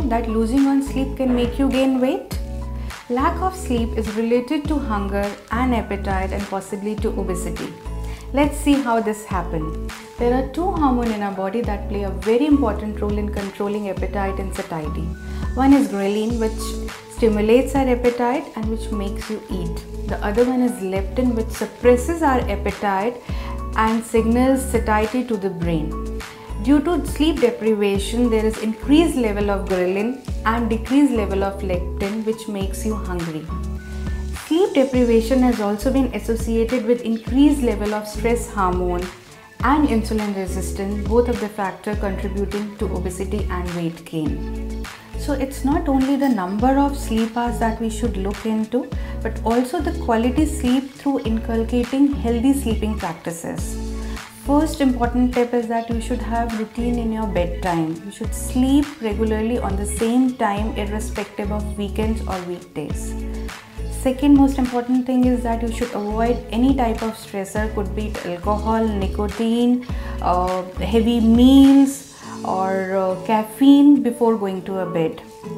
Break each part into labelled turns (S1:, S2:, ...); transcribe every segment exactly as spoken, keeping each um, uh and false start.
S1: that losing on sleep can make you gain weight? Lack of sleep is related to hunger and appetite and possibly to obesity. Let's see how this happens. There are two hormones in our body that play a very important role in controlling appetite and satiety. One is ghrelin, which stimulates our appetite and which makes you eat. The other one is leptin, which suppresses our appetite and signals satiety to the brain. Due to sleep deprivation, there is increased level of ghrelin and decreased level of leptin, which makes you hungry. Sleep deprivation has also been associated with increased level of stress hormone and insulin resistance, both of the factors contributing to obesity and weight gain. So it's not only the number of sleep hours that we should look into, but also the quality sleep through inculcating healthy sleeping practices. First important tip is that you should have routine in your bedtime. You should sleep regularly on the same time irrespective of weekends or weekdays. Second most important thing is that you should avoid any type of stressor, could be it alcohol, nicotine, uh, heavy meals or uh, caffeine before going to a bed.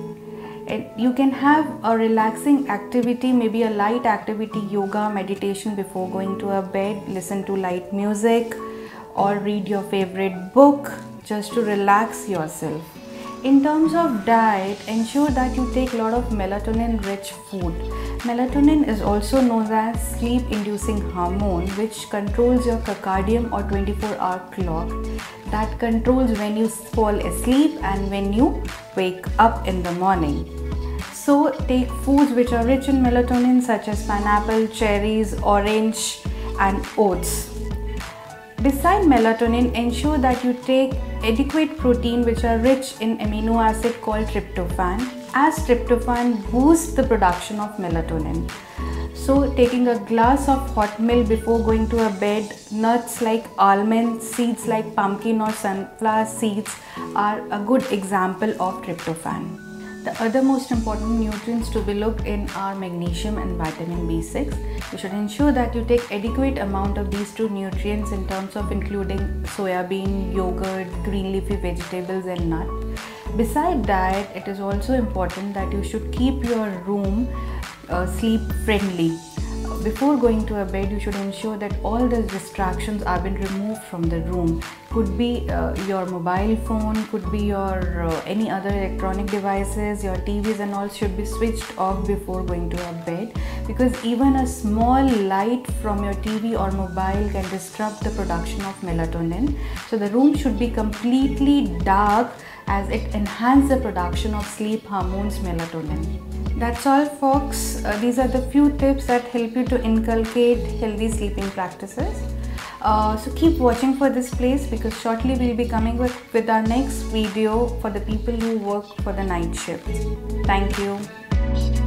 S1: And you can have a relaxing activity, maybe a light activity, yoga, meditation before going to a bed, listen to light music or read your favorite book just to relax yourself. In terms of diet, ensure that you take a lot of melatonin rich food. Melatonin is also known as sleep inducing hormone, which controls your circadian or twenty-four hour clock that controls when you fall asleep and when you wake up in the morning. So take foods which are rich in melatonin such as pineapple, cherries, orange and oats. Besides melatonin, ensure that you take adequate protein which are rich in amino acid called tryptophan, as tryptophan boosts the production of melatonin. So taking a glass of hot milk before going to a bed, nuts like almonds, seeds like pumpkin or sunflower seeds are a good example of tryptophan. The other most important nutrients to be looked in are magnesium and vitamin B six. You should ensure that you take adequate amount of these two nutrients in terms of including soya bean, yogurt, green leafy vegetables and nuts. Besides diet, it is also important that you should keep your room uh, sleep friendly. Before going to a bed, you should ensure that all the distractions are been removed from the room. Could be uh, your mobile phone, could be your uh, any other electronic devices, your T Vs and all should be switched off before going to a bed, because even a small light from your T V or mobile can disrupt the production of melatonin. So the room should be completely dark as it enhances the production of sleep hormones melatonin. That's all folks. Uh, these are the few tips that help you to inculcate healthy sleeping practices. Uh, so keep watching for this place, because shortly we'll be coming with, with our next video for the people who work for the night shift. Thank you.